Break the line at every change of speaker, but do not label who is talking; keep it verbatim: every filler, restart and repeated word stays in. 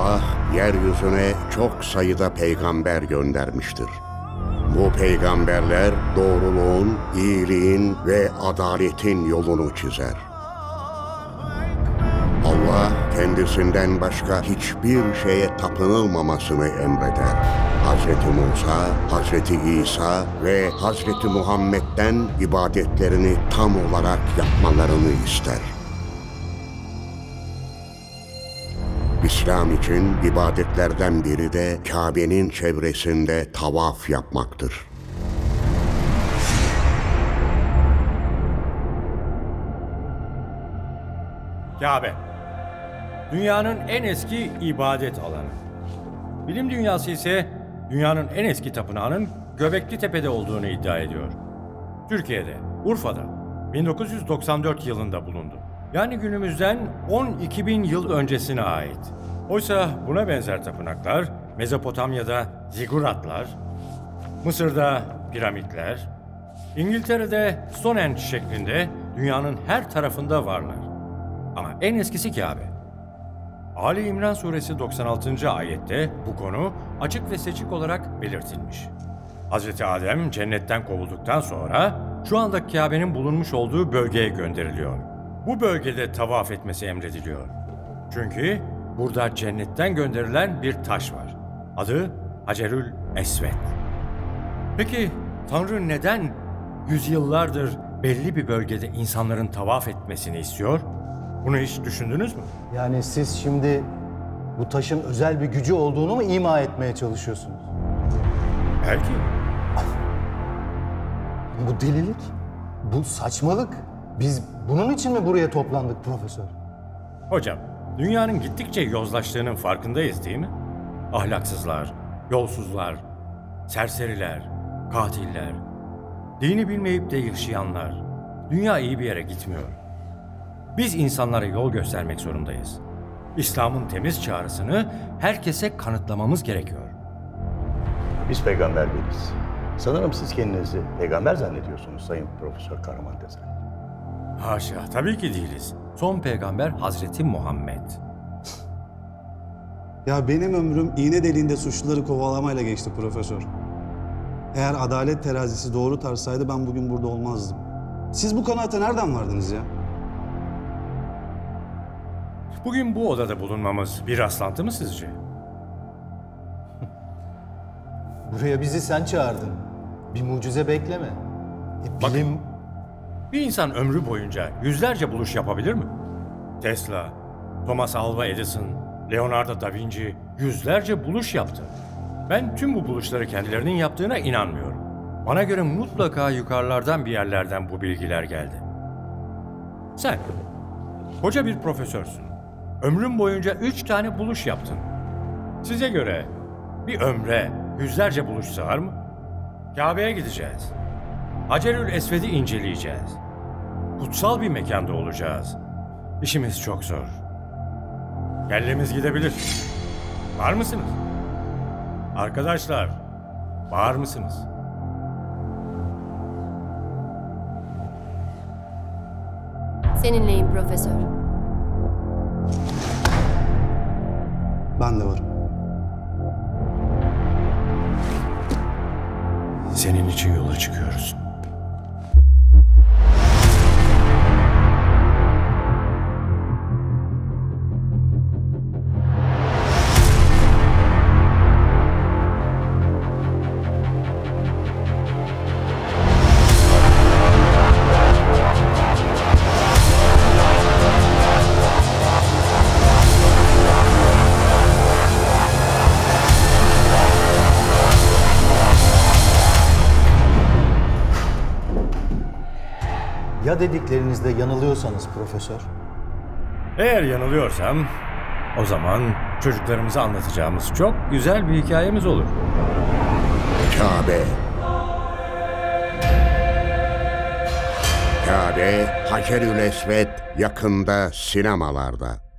Allah yeryüzüne çok sayıda peygamber göndermiştir. Bu peygamberler doğruluğun, iyiliğin ve adaletin yolunu çizer. Allah kendisinden başka hiçbir şeye tapınılmamasını emreder. Hazreti Musa, Hazreti İsa ve Hazreti Muhammed'den ibadetlerini tam olarak yapmalarını ister. İslam için ibadetlerden biri de Kabe'nin çevresinde tavaf yapmaktır.
Kabe, dünyanın en eski ibadet alanı. Bilim dünyası ise dünyanın en eski tapınağının Göbekli Tepe'de olduğunu iddia ediyor. Türkiye'de, Urfa'da bin dokuz yüz doksan dört yılında bulundu. Yani günümüzden on iki bin yıl öncesine ait. Oysa buna benzer tapınaklar Mezopotamya'da ziguratlar, Mısır'da piramitler, İngiltere'de Stonehenge şeklinde dünyanın her tarafında varlar. Ama en eskisi Kabe. Ali İmran suresi doksan altıncı ayette bu konu açık ve seçik olarak belirtilmiş. Hazreti Adem cennetten kovulduktan sonra şu anda Kabe'nin bulunmuş olduğu bölgeye gönderiliyor. Bu bölgede tavaf etmesi emrediliyor. Çünkü burada cennetten gönderilen bir taş var. Adı Hacerül Esved. Peki Tanrı neden yüzyıllardır belli bir bölgede insanların tavaf etmesini istiyor? Bunu hiç düşündünüz mü?
Yani siz şimdi bu taşın özel bir gücü olduğunu mu ima etmeye çalışıyorsunuz?
Belki.
Bu delilik, bu saçmalık. Biz bunun için mi buraya toplandık profesör?
Hocam, dünyanın gittikçe yozlaştığının farkındayız değil mi? Ahlaksızlar, yolsuzlar, serseriler, katiller, dini bilmeyip de yaşayanlar. Dünya iyi bir yere gitmiyor. Biz insanlara yol göstermek zorundayız. İslam'ın temiz çağrısını herkese kanıtlamamız gerekiyor.
Biz peygamber değiliz. Sanırım siz kendinizi peygamber zannediyorsunuz Sayın Profesör Kahraman Tezel.
Haşa, tabii ki değiliz. Son peygamber Hazreti Muhammed.
Ya benim ömrüm iğne deliğinde suçluları kovalamayla geçti profesör. Eğer adalet terazisi doğru tarsaydı ben bugün burada olmazdım. Siz bu kanaate nereden vardınız ya?
Bugün bu odada bulunmamız bir rastlantı mı sizce?
Buraya bizi sen çağırdın. Bir mucize bekleme. E, bilim...
Bakın, bir insan ömrü boyunca yüzlerce buluş yapabilir mi? Tesla, Thomas Alva Edison, Leonardo da Vinci yüzlerce buluş yaptı. Ben tüm bu buluşları kendilerinin yaptığına inanmıyorum. Bana göre mutlaka yukarılardan bir yerlerden bu bilgiler geldi. Sen, koca bir profesörsün. Ömrün boyunca üç tane buluş yaptın. Size göre bir ömre yüzlerce buluş sığar mı? Kabe'ye gideceğiz. Hacerül Esved'i inceleyeceğiz. Kutsal bir mekanda olacağız. İşimiz çok zor. Kellemiz gidebilir. Var mısınız? Arkadaşlar, var mısınız?
Seninleyim profesör.
Ben de varım.
Senin için yola çıkıyoruz.
Ya dediklerinizde yanılıyorsanız profesör?
Eğer yanılıyorsam, o zaman çocuklarımıza anlatacağımız çok güzel bir hikayemiz olur.
Kabe. Kabe, Hacerül Esved yakında sinemalarda.